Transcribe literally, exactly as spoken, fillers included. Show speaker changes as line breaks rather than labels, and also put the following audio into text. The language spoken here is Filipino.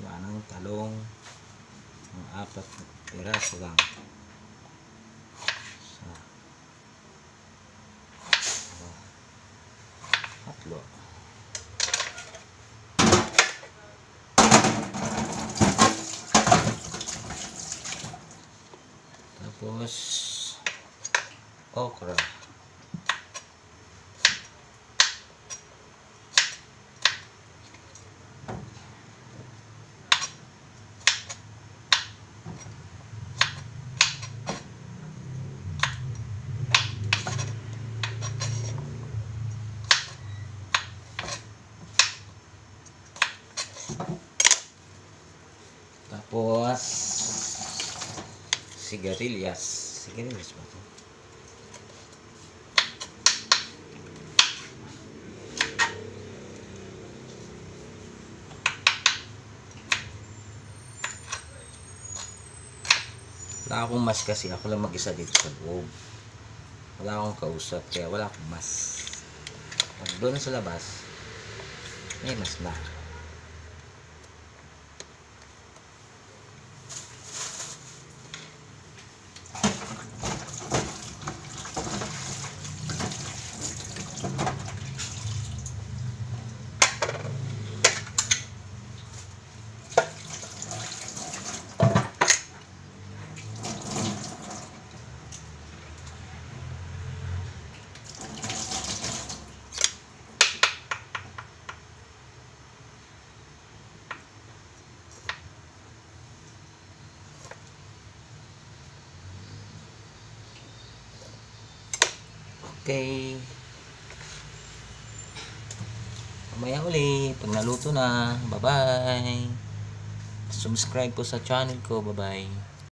Gawa ng talong. Ang apat na piraso lang. Sa uh, tatlo. Tapos okra. Tapos sigarilyas. Sigarilyas ba ito? Wala akong mas kasi ako lang mag-isa dito sa loob. Wala akong kausap kaya wala akong mas. Pag doon sa labas may mas na. Okay. Mamaya uli pag naluto na. Bye bye. Subscribe po sa channel ko. Bye bye.